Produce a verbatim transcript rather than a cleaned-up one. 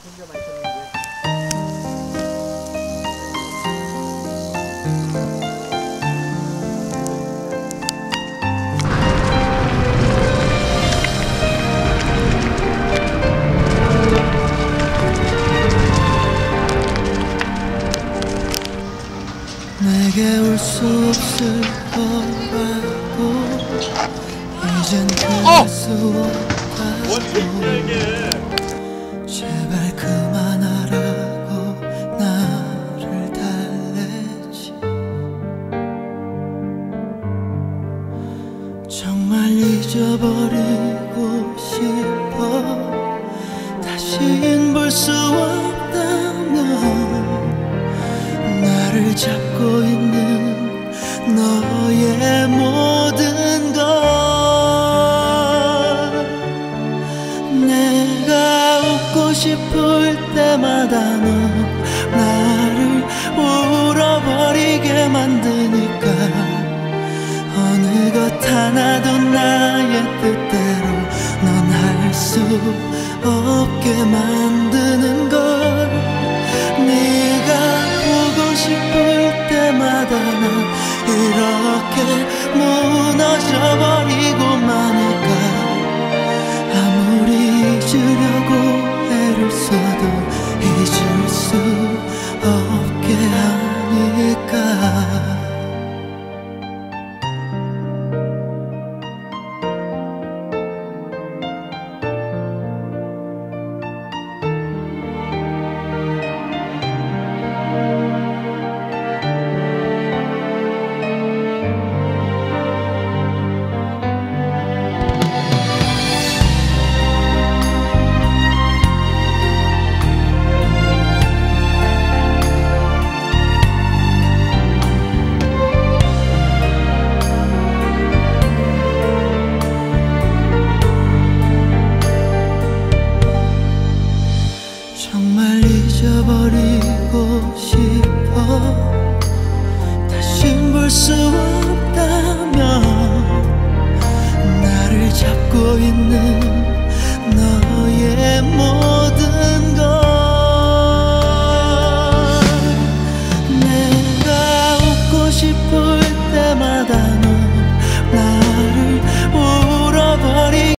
내게 올 수 없을 거라고 이젠 그럴 수 없다고 제발 그만하라고 나를 달래지 정말 잊어버리고 싶어 다신 볼 수 없다면 나를 잡고 있는 너의 모든 것 내가 웃고 싶을 때마다 너 나를 울어버리게 만드니까 어느 것 하나도 나의 뜻대로 넌 할 수 없게 만드는 걸 네가 보고 싶을 때마다 난 이렇게 무너져버리고만 할까 아무리 잊으려고 애를 써도 잊을 수 없게 하니까 정말 잊어버리고 싶어 다신 볼 수 없다면 나를 잡고 있는 너의 몸